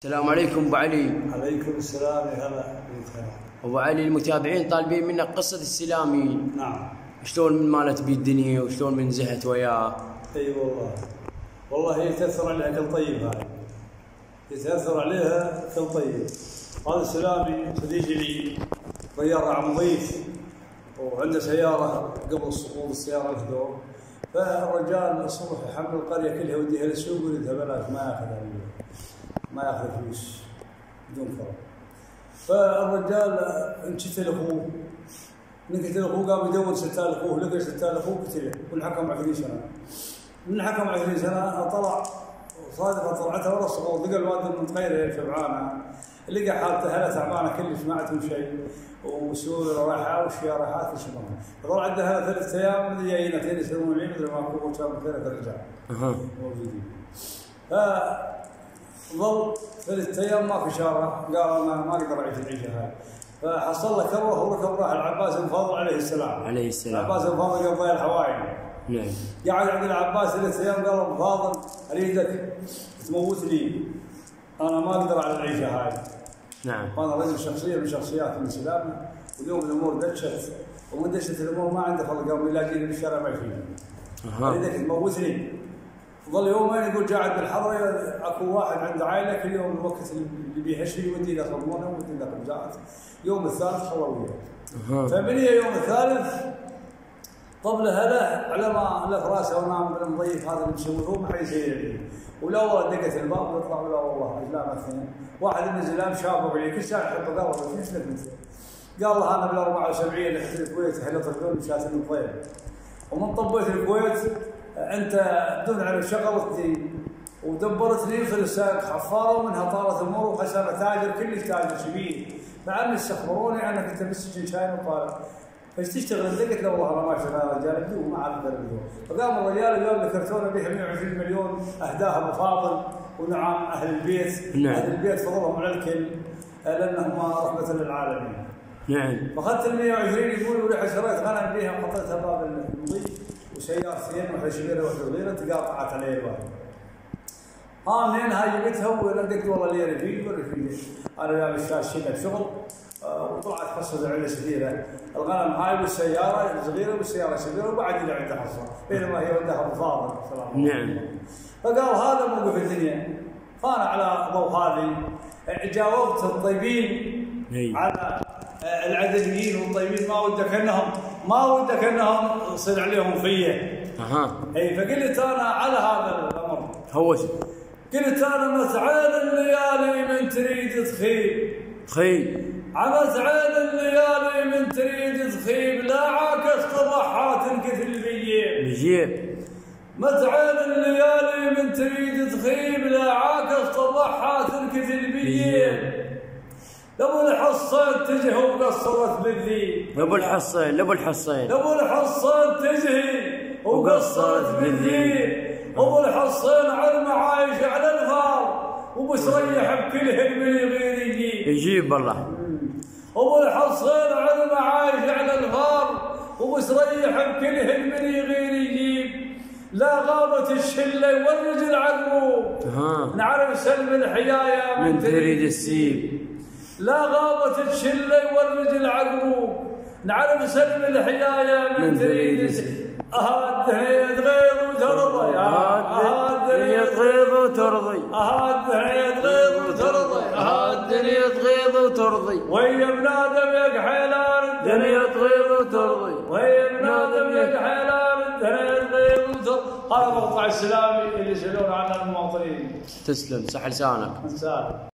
السلام عليكم ابو علي. عليكم السلام يا هلا. ابو علي، المتابعين طالبين منك قصه السلامي. نعم. شلون من مالت بيه الدنيا وشلون من زهت وياه. اي والله يتاثر عليها كل طيب. هاي يتاثر عليها كل طيب. هذا السلامي صديقي لي طيار عم ضيف وعنده سياره قبل سقوط السياره الهدوء، فالرجال الصبح حمل القريه كلها وديها للسوق ويذهب بلاش، ما ياخذ فلوس بدون فرق. فالرجال انشتل اخوه، نقتل اخوه، قام يدور ستال اخوه، لقى ستال اخوه قتله، والحكم 20 سنه. من حكم 20 سنه طلع صادفه طلعته ورا السقوط، لقى الواد المتغير شبعانه، لقى حالته هلا تعبانه كلش ما عندهم شيء، وسوق رايحه والشيا رايحات وشبعانه، فطلع عندها 3 ايام جايين 2 يسوون لي مدري ماكو كان ثلاث رجال موجودين. ظل 3 ايام ماكو شارع، قال انا ما اقدر اعيش العيشه هاي، فحصل له كروه وركب راح العباس الفاضل عليه السلام. عليه السلام. العباس الفاضل قضى الحوايج. نعم. قاعد عند العباس 3 ايام، قال ابو فاضل اريدك تموتني، انا ما اقدر على العيشه هاي. نعم. وانا رجل شخصيه من شخصيات الاسلام، واليوم الامور دشت، ومن دشت الامور ما عنده خلق، قام يلاقيني بالشارع ما يفيدني. اريدك تموتني. ظل يومين يقول قاعد بالحضره، اكو واحد عنده عائله كل يوم الوقت اللي بيهشي يودي له صمونه ويودي له قبزات. يوم الثالث خلوا وياه. فمن يوم الثالث طبله هلا على ما لف راسه ونام بالمضيف هذا اللي مسويه ما حد يسير عليه. والاول دقت الباب ويطلع ولا والله اجلام اثنين، واحد من الزلام شافه عليه كل ساعه يحط قال له شو اسمك انت؟ قال له انا بال 74 رحت الكويت حلت الدول مشات الطيب، ومن طبيت الكويت انت بدون على شغلتي ودبرت لي في الساق حفاره، ومنها طارت امور وخسر تاجر كلش تاجر شبيه، مع ان استخبروني انك انت بالسجن شاين وطالع. فايش تشتغل؟ قلت له والله انا ما اشتغل يا رجال بدون ما اعرف بدون. فقام الرجال قال لي كرتونه بها 120 مليون اهداها ابو فاضل ونعم اهل البيت. نعم. اهل البيت فضلهم على الكل لانهم رحمه للعالمين. نعم. فاخذت ال 120 يقول ورحت شريت غنم بيها وحطيتها باب المضيف وسيارتين واحده شبيره واحده صغيره تقاطعت علي الواحد. منين هاي جبتها؟ ولقيت والله لي رفيق انا جايب الشاشه بشغل، وطلعت قصه على كثيره، الغنم هاي والسياره الصغيره والسياره الكبيره، وبعد اللي عنده حصه بينما هي ودها ابو فاضل. نعم. فقال هذا موقف الدنيا. فانا على ضوء هذه جاوبت الطيبين على العدديين والطيبين، ما ودك انهم يصير عليهم فيه. اي فقلت انا على هذا الامر قلت انا متعين الليالي من تريد تخيب عمت عين الليالي من تريد تخيب، لا عاكس قضحات انكثل بيجيب. متعين الليالي من تريد تخيب، لا عاكس قضحات انكثل بيجيب. لابو الحصين تجه وقصرت بالذيب. لابو الحصين تجهي وقصرت بالذيب. ابو الحصين على المعايش على الغار، وبسريح بكلهن من يغير يجيب والله. ابو الحصين على المعايش على الغار، وبسريح بكلهن من يغير يجيب. لا غابت الشله يورج العقروب، نعرف سلم الحيايه من تريد السيب. لا غابت الشله يورج العقروب، نعرف سلم الحيايه من تريد السيب. الدنيا تغيظ وترضي، الدنيا تغيظ وترضي، الدنيا تغيظ وترضي، ويا ابن ادم يا حيلان الدنيا تغيظ وترضي، ويا ابن ادم يا حيلان الدنيا تغيظ وترضي. هذا مقطع السلامي اللي يسالون عنه المواطنين. تسلم، صح لسانك.